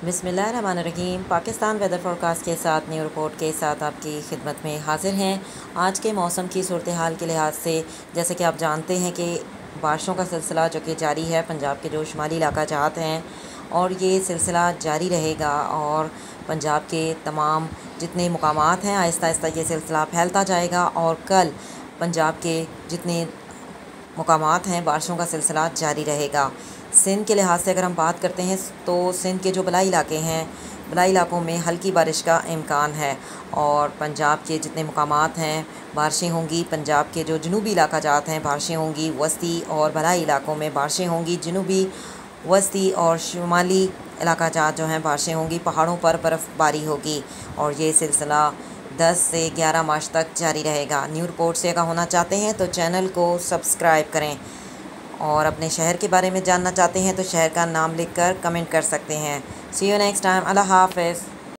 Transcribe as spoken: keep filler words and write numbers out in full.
बिस्मिल्लाहिर्रहमानिर्रहीम। Pakistan weather forecast के साथ न्यू रिपोर्ट के साथ आपकी खिदमत में हाजिर हैं। आज के मौसम की सूरत हाल के लिहाज से जैसे कि आप जानते हैं कि बारिशों का सिलसिला जो कि जारी है पंजाब के जो शुमाली इलाका जात हैं, और ये सिलसिला जारी रहेगा और पंजाब के तमाम जितने मुकामात हैं आहिस्ता आहिस्ता ये सिलसिला फैलता जाएगा और कल पंजाब के जितने मुकामात हैं बारिशों का सिलसिला जारी रहेगा। सिंध के लिहाज से अगर हम बात करते हैं तो सिंध के जो बलाई इलाके हैं, बलाई इलाकों में हल्की बारिश का इम्कान है और पंजाब के जितने मुकामात हैं बारिशें होंगी। पंजाब के जो जनूबी इलाका जात हैं बारिशें होंगी, वस्ती और बलाई इलाकों में बारिशें होंगी, जनूबी वस्ती और शुमाली इलाका जात जो हैं बारिशें होंगी, पहाड़ों पर बर्फ़बारी होगी और ये सिलसिला दस से ग्यारह मार्च तक जारी रहेगा। न्यू रिपोर्ट से अगर होना चाहते हैं तो चैनल को सब्सक्राइब करें और अपने शहर के बारे में जानना चाहते हैं तो शहर का नाम लिखकर कमेंट कर सकते हैं। See you next time. अल्लाह हाफ़िज़।